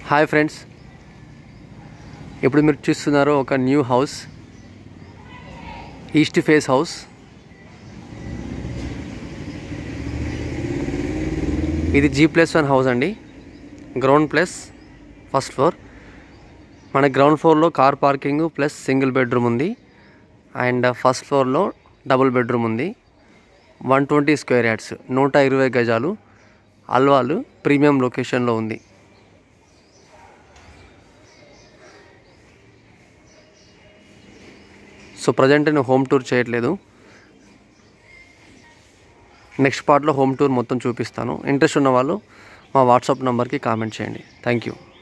Hi friends, ఇప్పుడు మీరు చూస్తున్నారు ఒక new house, east face house. ఇది G+1 హౌస్ అండి. Ground plus first floor. మన గ్రౌండ్ ఫ్లోర్లో car parking plus single bedroom ఉంది. అండ్ ఫస్ట్ ఫ్లోర్లో డబుల్ బెడ్రూమ్ ఉంది. 120 స్క్వేర్ యార్డ్స్, 120 గజాలు. అల్వాలు ప్రీమియం లొకేషన్లో ఉంది. సో ప్రజెంట్ నేను హోమ్ టూర్ చేయట్లేదు. నెక్స్ట్ పార్ట్లో హోమ్ టూర్ మొత్తం చూపిస్తాను. ఇంట్రెస్ట్ ఉన్న వాళ్ళు మా వాట్సాప్ నెంబర్కి కామెంట్ చేయండి. Thank you.